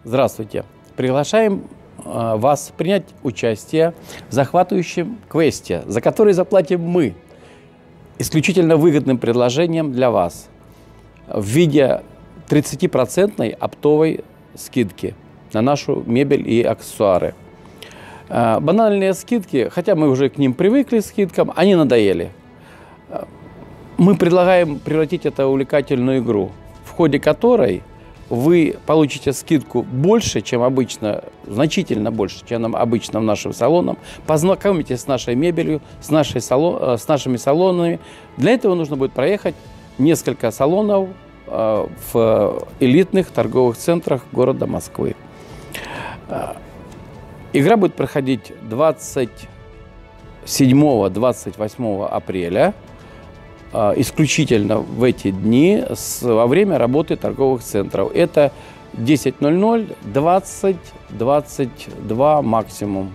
Здравствуйте! Приглашаем вас принять участие в захватывающем квесте, за который заплатим мы, исключительно выгодным предложением для вас в виде 30% оптовой скидки на нашу мебель и аксессуары. Банальные скидки, хотя мы уже к ним привыкли, скидкам, они надоели. Мы предлагаем превратить это в увлекательную игру, в ходе которой вы получите скидку больше, чем обычно, значительно больше, чем обычно в нашем салоне, познакомитесь с нашей мебелью, с нашими салонами. Для этого нужно будет проехать несколько салонов в элитных торговых центрах города Москвы. Игра будет проходить 27-28 апреля, исключительно в эти дни во время работы торговых центров. Это 10:00, 20, 22 максимум.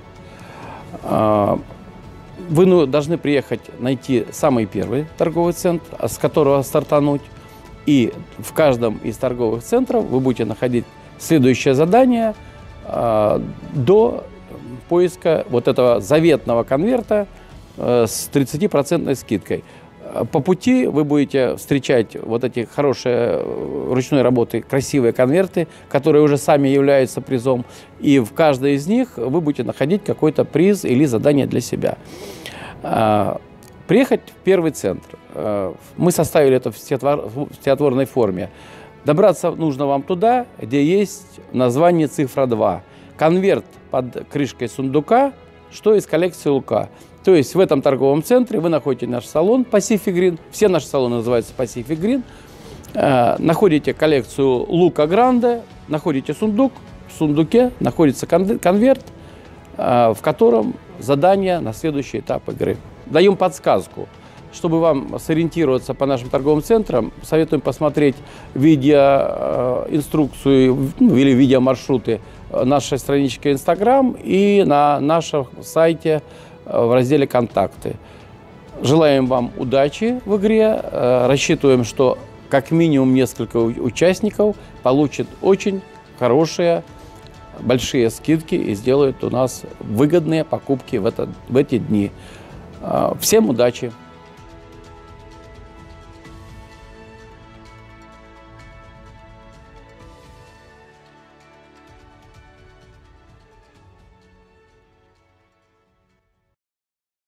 Вы должны приехать, найти самый первый торговый центр, с которого стартануть. И в каждом из торговых центров вы будете находить следующее задание до поиска вот этого заветного конверта с 30% скидкой. По пути вы будете встречать вот эти хорошие ручной работы, красивые конверты, которые уже сами являются призом. И в каждой из них вы будете находить какой-то приз или задание для себя. Приехать в первый центр. Мы составили это в стихотворной форме. Добраться нужно вам туда, где есть название цифра 2. Конверт под крышкой сундука, что из коллекции Лука. То есть в этом торговом центре вы находите наш салон Pacific Green. Все наши салоны называются Pacific Green. Находите коллекцию Лука Гранде, находите сундук. В сундуке находится конверт, в котором задание на следующий этап игры. Даем подсказку. Чтобы вам сориентироваться по нашим торговым центрам, советуем посмотреть видеоинструкцию или видеомаршруты нашей странички Instagram и на нашем сайте в разделе «Контакты». Желаем вам удачи в игре. Рассчитываем, что как минимум несколько участников получат очень хорошие, большие скидки и сделают у нас выгодные покупки в эти дни. Всем удачи!